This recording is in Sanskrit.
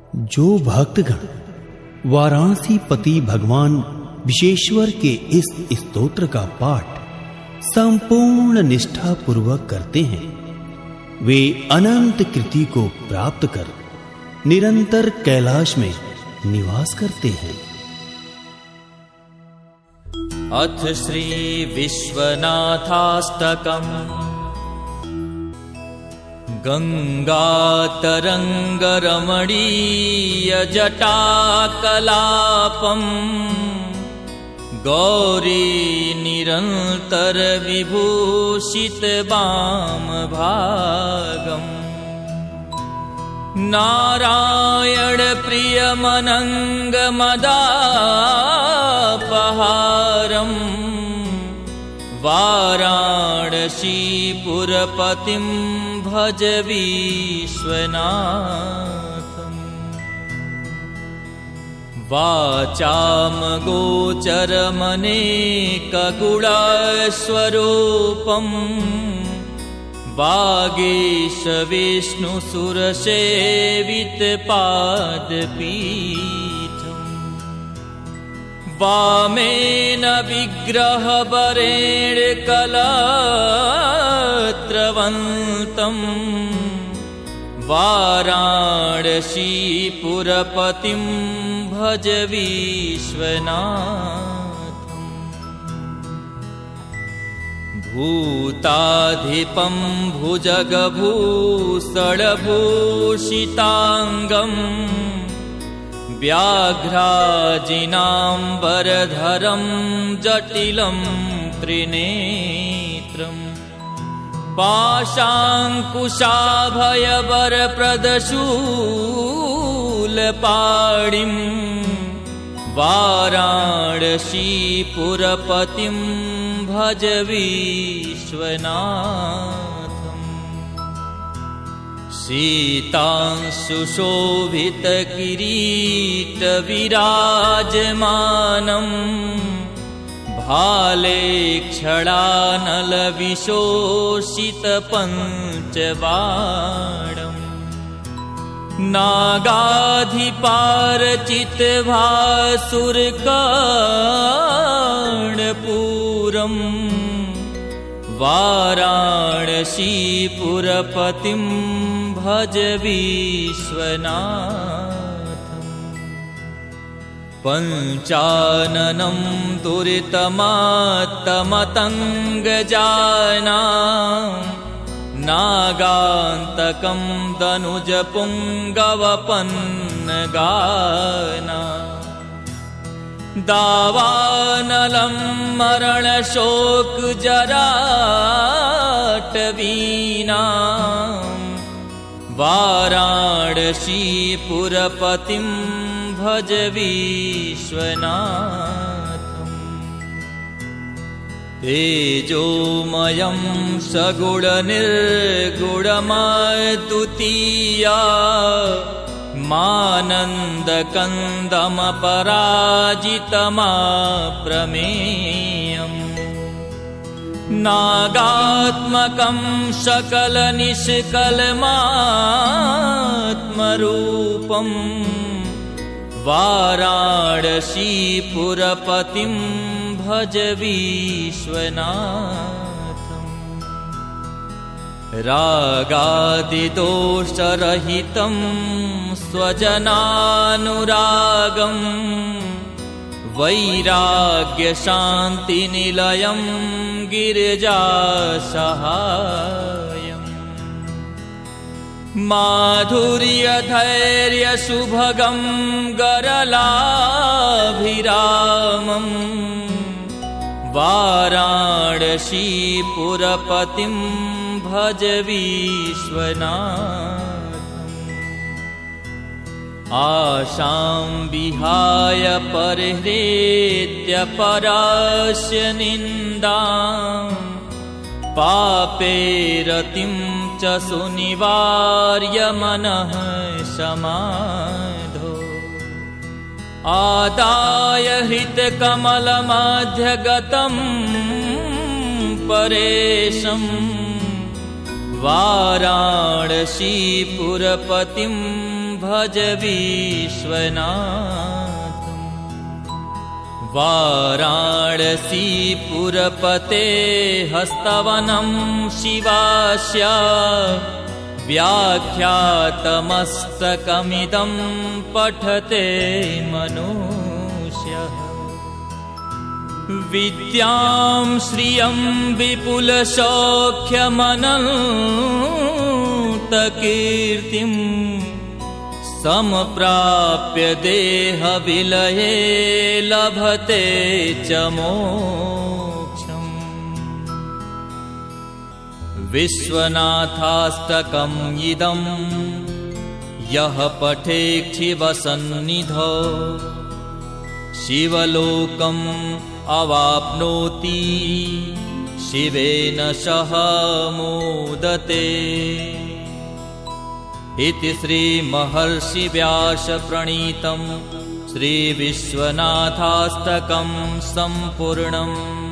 जो भक्तगण वाराणसी पति भगवान विश्वेश्वर के इस स्तोत्र का पाठ संपूर्ण निष्ठा पूर्वक करते हैं, वे अनंत कृति को प्राप्त कर निरंतर कैलाश में निवास करते हैं। अथ श्री विश्वनाथाष्टकम्। गंगातरंगरमणीय जटाकलापम् गौरी निरंतर विभूषित वामभागम् नारायण प्रियमनंगमदापहारम् वाराणसीपुरपतिं भज विश्वनाथम्। वाचामगोचरमनेकगुणस्वरूपम् वागीश विष्णुसुरसेवितपादपीठम् वामेन विग्रहवरेण कलत्रवन्तम् वाराणसीपुरपतिं भज विश्वनाथम्। भूताधिपं भुजगभूषणभूषितांगम् व्याघ्राजिनाम्बरधरं जटिलं त्रिनेत्रम् पाशाङ्कुशाभयवरप्रदशूलपाणिं वाराणसीपुरपतिं भज विश्वनाथम्। शीतांशुशोभितकिरीटविराजमानम् भाले क्षणानलविशोषितपञ्चबाणम् नागाधिपारचितभासुरकर्णपूरम् वाराणसीपुरपतिं भज विश्वनाथम्। पञ्चाननं दुरितमात्तमतङ्गजानां नागान्तकं दनुजपुङ्गवपन्नगाना दावानलं मरणशोकजराटवीनां वाराणसीपुरपतिं भज विश्वनाथम्। तेजोमयं सगुणनिर्गुणमद्वितीया मानन्दकन्दमपराजितमप्रमेयम् नागात्मकं सकलनिष्कलमात्मरूपम् वाराणसीपुरपतिं भज विश्वनाथम्। रागादिदोषरहितं स्वजनानुरागम् वैराग्यशान्तिनिलयं गिरिजासहायम् माधुर्यधैर्यसुभगं गरलाभिरामम् वाराणसीपुरपतिं भज विश्वनाथम्। आशां विहाय परिहृत्य परस्य निन्दां पापे रतिं च सुनिवार्य मनः समाधो आदाय हृत्कमलमध्यगतं परेशं वाराणसीपुरपतिं भज विश्वनाथम्। वाराणसीपुरपते हस्तवनं शिवास्य व्याख्यातमस्तकमिदं पठते मनुष्यः। विद्यां श्रियं विपुलसौख्यमनन्तकीर्तिं सम्प्राप्य देहविलये लभते च मोक्षम्। विश्वनाथाष्टकम् इदं यः पठेच्छिवसन्निधौ शिवलोकम् अवाप्नोति शिवेन सह मोदते। इति श्रीमहर्षि व्यास प्रणीतं श्रीविश्वनाथाष्टकं सम्पूर्णम्।